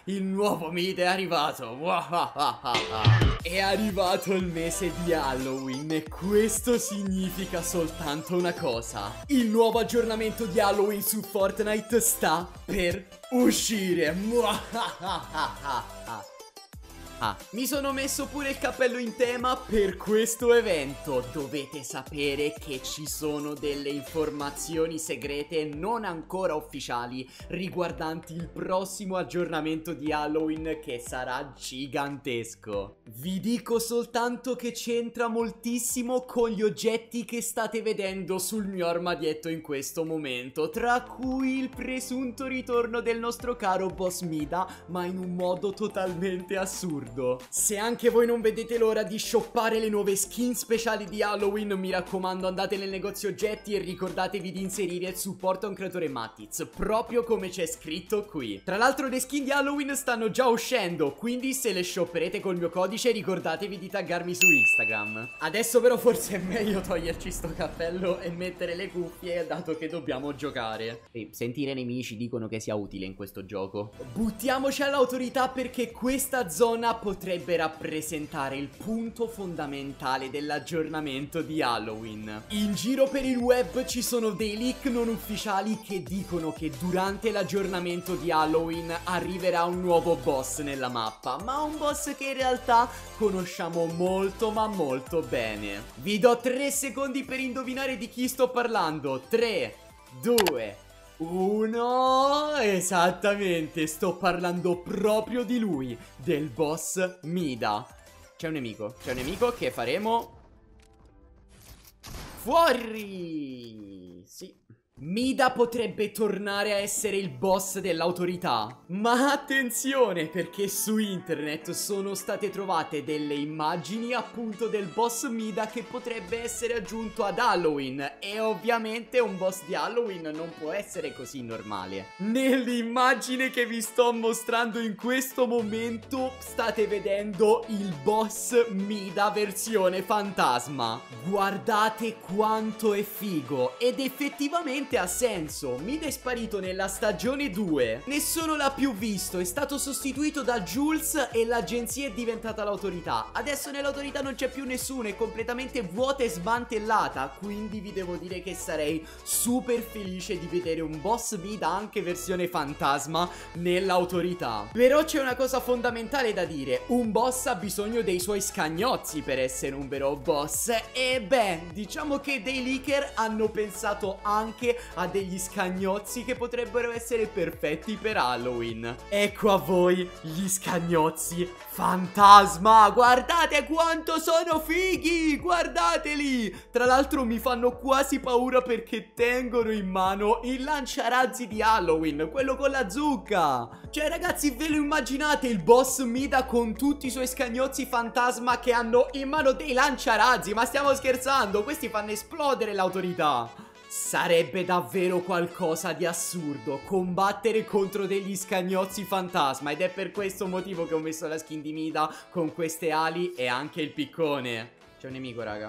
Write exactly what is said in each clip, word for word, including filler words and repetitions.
il nuovo Mid è arrivato. È arrivato il mese di Halloween e questo significa soltanto una cosa: il nuovo aggiornamento di Halloween su Fortnite sta per uscire. Ah, mi sono messo pure il cappello in tema per questo evento. Dovete sapere che ci sono delle informazioni segrete non ancora ufficiali riguardanti il prossimo aggiornamento di Halloween, che sarà gigantesco. Vi dico soltanto che c'entra moltissimo con gli oggetti che state vedendo sul mio armadietto in questo momento, tra cui il presunto ritorno del nostro caro boss Mida, ma in un modo totalmente assurdo. Se anche voi non vedete l'ora di shoppare le nuove skin speciali di Halloween, mi raccomando, andate nel negozio oggetti e ricordatevi di inserire il supporto a un creatore Matiz, proprio come c'è scritto qui. Tra l'altro le skin di Halloween stanno già uscendo, quindi se le shopperete col mio codice ricordatevi di taggarmi su Instagram. Adesso però forse è meglio toglierci sto cappello e mettere le cuffie, dato che dobbiamo giocare. E sentire nemici dicono che sia utile in questo gioco. Buttiamoci all'autorità, perché questa zona potrebbe rappresentare il punto fondamentale dell'aggiornamento di Halloween. In giro per il web ci sono dei leak non ufficiali che dicono che durante l'aggiornamento di Halloween arriverà un nuovo boss nella mappa, ma un boss che in realtà conosciamo molto ma molto bene. Vi do tre secondi per indovinare di chi sto parlando. tre, due, uno. Esattamente, sto parlando proprio di lui, del boss Mida. C'è un nemico, c'è un nemico che faremo fuori. Sì, Mida potrebbe tornare a essere il boss dell'autorità. Ma attenzione, perché su internet sono state trovate delle immagini appunto del boss Mida che potrebbe essere aggiunto ad Halloween. E ovviamente un boss di Halloween non può essere così normale. Nell'immagine che vi sto mostrando in questo momento state vedendo il boss Mida versione fantasma. Guardate quanto è figo. Ed effettivamente ha senso. Mida è sparito nella stagione due, nessuno l'ha più visto, è stato sostituito da Jules e l'agenzia è diventata l'autorità. Adesso nell'autorità non c'è più nessuno, è completamente vuota e smantellata. Quindi vi devo dire che sarei super felice di vedere un boss Mida anche versione fantasma nell'autorità. Però c'è una cosa fondamentale da dire: un boss ha bisogno dei suoi scagnozzi per essere un vero boss. E beh, diciamo che dei leaker hanno pensato anche a degli scagnozzi che potrebbero essere perfetti per Halloween. Ecco a voi gli scagnozzi fantasma. Guardate quanto sono fighi, guardateli. Tra l'altro mi fanno quasi paura perché tengono in mano il lanciarazzi di Halloween, quello con la zucca. Cioè ragazzi, ve lo immaginate il boss Mida con tutti i suoi scagnozzi fantasma che hanno in mano dei lanciarazzi? Ma stiamo scherzando? Questi fanno esplodere l'autorità. Sarebbe davvero qualcosa di assurdo combattere contro degli scagnozzi fantasma, ed è per questo motivo che ho messo la skin di Mida con queste ali e anche il piccone. C'è un nemico, raga.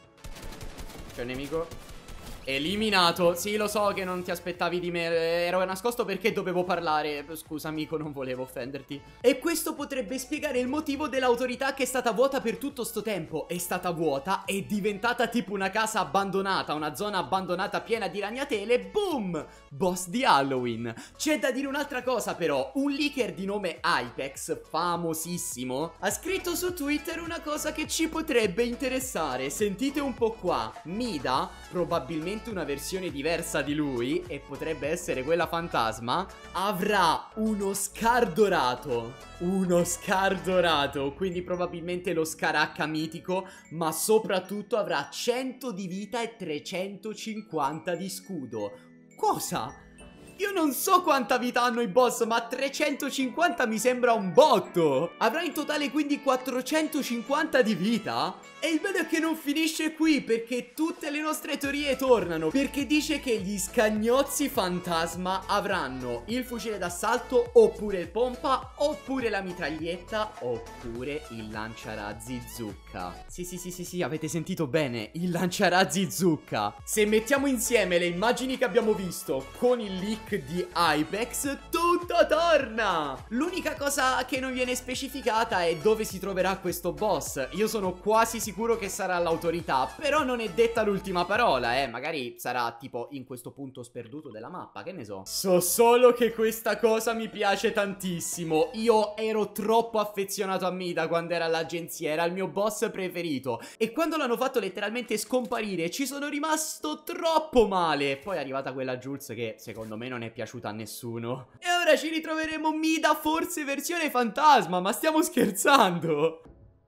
C'è un nemico. Eliminato. Sì, lo so che non ti aspettavi di me. Ero nascosto perché dovevo parlare. Scusa amico, non volevo offenderti. E questo potrebbe spiegare il motivo dell'autorità che è stata vuota per tutto sto tempo. È stata vuota, è diventata tipo una casa abbandonata, una zona abbandonata piena di ragnatele. Boom! Boss di Halloween. C'è da dire un'altra cosa però. Un leaker di nome Hypex, famosissimo, ha scritto su Twitter una cosa che ci potrebbe interessare. Sentite un po' qua. Mida, probabilmente una versione diversa di lui, e potrebbe essere quella fantasma, avrà uno Scar dorato. Uno Scar dorato, quindi probabilmente lo Scar H mitico, ma soprattutto avrà cento di vita e trecentocinquanta di scudo. Cosa? Io non so quanta vita hanno i boss, ma trecentocinquanta mi sembra un botto. Avrà in totale quindi quattrocentocinquanta di vita. E il bello è che non finisce qui, perché tutte le nostre teorie tornano. Perché dice che gli scagnozzi fantasma avranno il fucile d'assalto, oppure il pompa, oppure la mitraglietta, oppure il lanciarazzi zucca. Sì sì sì sì sì, avete sentito bene, il lanciarazzi zucca. Se mettiamo insieme le immagini che abbiamo visto con il leak look di Ipex, tutto torna! L'unica cosa che non viene specificata è dove si troverà questo boss. Io sono quasi sicuro che sarà l'autorità, però non è detta l'ultima parola, eh. Magari sarà tipo in questo punto sperduto della mappa, che ne so. So solo che questa cosa mi piace tantissimo. Io ero troppo affezionato a Mida quando era all'agenzia, era il mio boss preferito. E quando l'hanno fatto letteralmente scomparire ci sono rimasto troppo male. Poi è arrivata quella Jules che secondo me non è piaciuta a nessuno. E ora ci ritroveremo Mida forse versione fantasma, ma stiamo scherzando?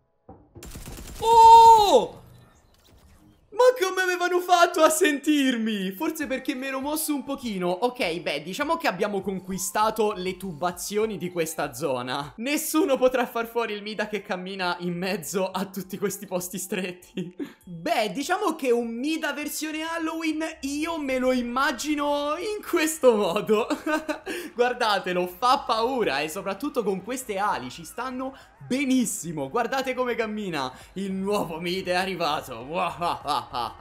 Oh! Ma come avevano fatto a sentirmi? Forse perché mi ero mosso un pochino. Ok, beh, diciamo che abbiamo conquistato le tubazioni di questa zona. Nessuno potrà far fuori il Mida che cammina in mezzo a tutti questi posti stretti. Beh, diciamo che un Mida versione Halloween io me lo immagino in questo modo. Guardatelo, fa paura e soprattutto con queste ali ci stanno benissimo. Guardate come cammina. Il nuovo Mida è arrivato.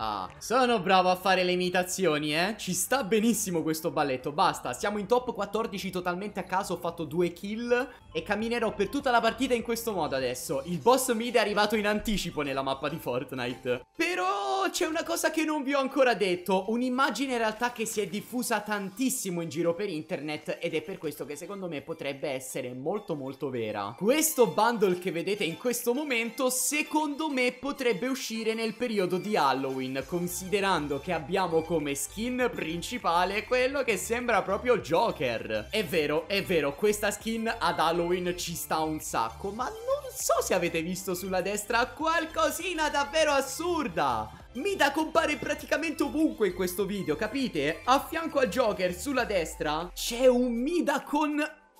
Sono bravo a fare le imitazioni, eh. Ci sta benissimo questo balletto. Basta, siamo in top quattordici totalmente a caso. Ho fatto due kill e camminerò per tutta la partita in questo modo adesso. Il boss Mida è arrivato in anticipo nella mappa di Fortnite. Però c'è una cosa che non vi ho ancora detto. Un'immagine in realtà che si è diffusa tantissimo in giro per internet, ed è per questo che secondo me potrebbe essere molto molto vera. Questo bundle che vedete in questo momento secondo me potrebbe uscire nel periodo di Halloween, considerando che abbiamo come skin principale quello che sembra proprio Joker. È vero, è vero, questa skin ad Halloween ci sta un sacco, ma non so se avete visto sulla destra qualcosina davvero assurda. Mida compare praticamente ovunque in questo video, capite? A fianco a Joker sulla destra c'è un Mida con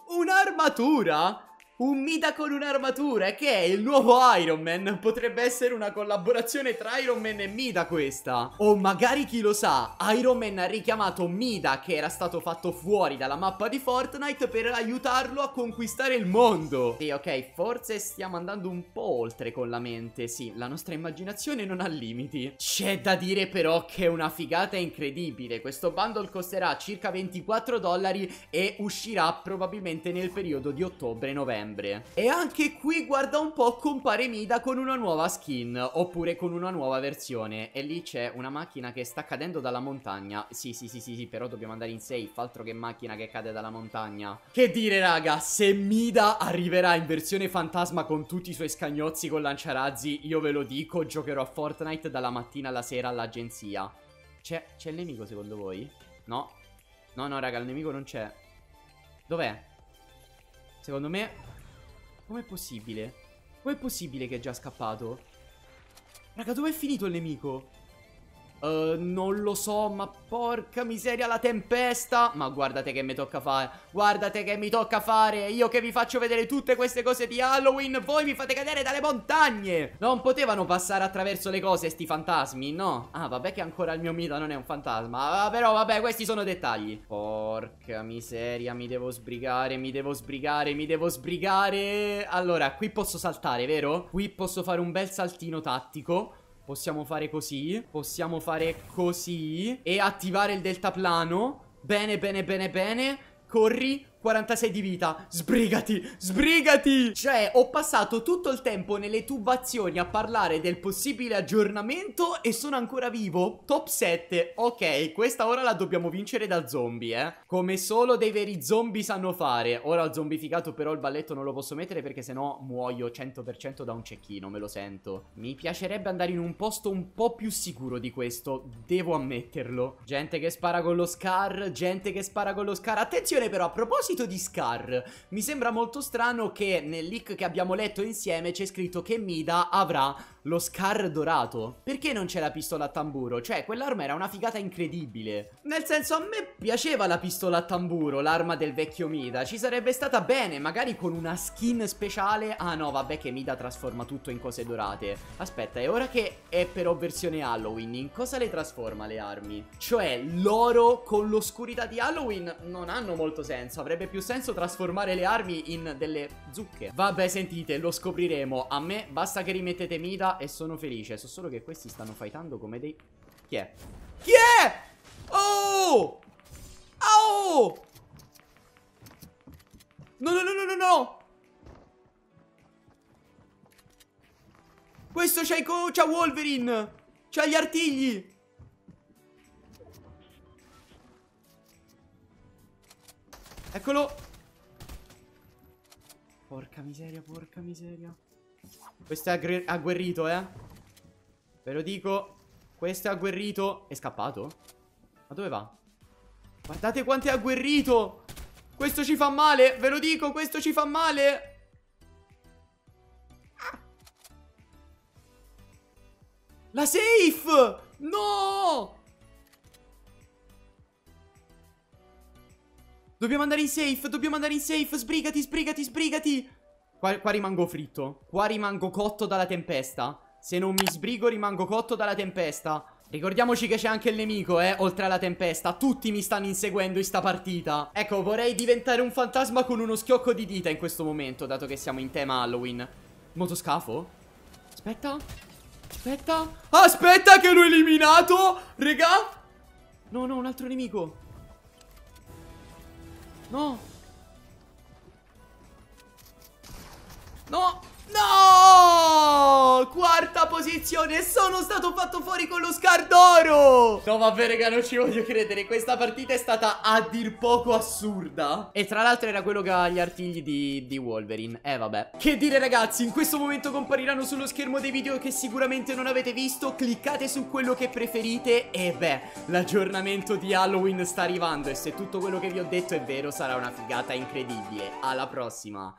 un'armatura. Un Mida con un'armatura, che è il nuovo Iron Man. Potrebbe essere una collaborazione tra Iron Man e Mida questa. O magari, chi lo sa, Iron Man ha richiamato Mida, che era stato fatto fuori dalla mappa di Fortnite, per aiutarlo a conquistare il mondo. Sì, ok, forse stiamo andando un po' oltre con la mente. Sì, la nostra immaginazione non ha limiti. C'è da dire però che è una figata incredibile. Questo bundle costerà circa ventiquattro dollari e uscirà probabilmente nel periodo di ottobre-novembre. E anche qui, guarda un po', compare Mida con una nuova skin, oppure con una nuova versione. E lì c'è una macchina che sta cadendo dalla montagna. Sì, sì, sì, sì, sì, però dobbiamo andare in safe. Altro che macchina che cade dalla montagna. Che dire, raga, se Mida arriverà in versione fantasma con tutti i suoi scagnozzi con lanciarazzi, io ve lo dico, giocherò a Fortnite dalla mattina alla sera all'agenzia. C'è il nemico secondo voi? No. No, no, raga, il nemico non c'è. Dov'è? Secondo me... Com'è possibile? Com'è possibile che è già scappato? Raga, dov'è finito il nemico? Uh, non lo so, ma porca miseria, la tempesta. Ma guardate che mi tocca fare. Guardate che mi tocca fare. Io che vi faccio vedere tutte queste cose di Halloween, voi mi fate cadere dalle montagne. Non potevano passare attraverso le cose sti fantasmi, no? Ah, vabbè che ancora il mio Mida non è un fantasma. ah, Però vabbè, questi sono dettagli. Porca miseria, mi devo sbrigare, mi devo sbrigare, mi devo sbrigare. Allora, qui posso saltare, vero? Qui posso fare un bel saltino tattico. Possiamo fare così, possiamo fare così e attivare il deltaplano. Bene, bene, bene, bene. Corri, quarantasei di vita. Sbrigati, sbrigati. Cioè, ho passato tutto il tempo nelle tubazioni a parlare del possibile aggiornamento e sono ancora vivo. Top sette. Ok, questa ora la dobbiamo vincere da zombie, eh. Come solo dei veri zombie sanno fare. Ora ho zombificato, però il balletto non lo posso mettere perché sennò muoio cento per cento da un cecchino, me lo sento. Mi piacerebbe andare in un posto un po' più sicuro di questo, devo ammetterlo. Gente che spara con lo Scar, gente che spara con lo Scar. Attenzione però, a proposito di Scar, mi sembra molto strano che nel leak che abbiamo letto insieme c'è scritto che Mida avrà lo Scar dorato. Perché non c'è la pistola a tamburo? Cioè, quell'arma era una figata incredibile. Nel senso, a me piaceva la pistola a tamburo, l'arma del vecchio Mida. Ci sarebbe stata bene, magari con una skin speciale. Ah no, vabbè che Mida trasforma tutto in cose dorate. Aspetta, e ora che è però versione Halloween, in cosa le trasforma le armi? Cioè, l'oro con l'oscurità di Halloween non hanno molto senso. Avrebbe più senso trasformare le armi in delle zucche. Vabbè, sentite, lo scopriremo. A me basta che rimettete Mida e sono felice. So solo che questi stanno fightando come dei... Chi è? Chi è? Oh! Oh! No, no, no, no, no, no! Questo c'ha i co... c'ha Wolverine! C'ha gli artigli! Eccolo! Porca miseria, porca miseria. Questo è agguerrito, eh. Ve lo dico. Questo è agguerrito. È scappato? Ma dove va? Guardate quanto è agguerrito. Questo ci fa male. Ve lo dico, questo ci fa male. La safe! No! Dobbiamo andare in safe, dobbiamo andare in safe. Sbrigati, sbrigati, sbrigati. Qua, qua rimango fritto. Qua rimango cotto dalla tempesta. Se non mi sbrigo rimango cotto dalla tempesta. Ricordiamoci che c'è anche il nemico, eh, oltre alla tempesta. Tutti mi stanno inseguendo in sta partita. Ecco, vorrei diventare un fantasma con uno schiocco di dita in questo momento, dato che siamo in tema Halloween. Motoscafo? Aspetta. Aspetta. Aspetta che l'ho eliminato. Regà. No, no, un altro nemico. No. No. No. Quarta posizione. Sono stato fatto fuori con lo Scardoro. No vabbè raga, non ci voglio credere. Questa partita è stata a dir poco assurda. E tra l'altro era quello che ha gli artigli di, di Wolverine. Eh vabbè. Che dire ragazzi, in questo momento compariranno sullo schermo dei video che sicuramente non avete visto. Cliccate su quello che preferite. E beh, l'aggiornamento di Halloween sta arrivando. E se tutto quello che vi ho detto è vero, sarà una figata incredibile. Alla prossima.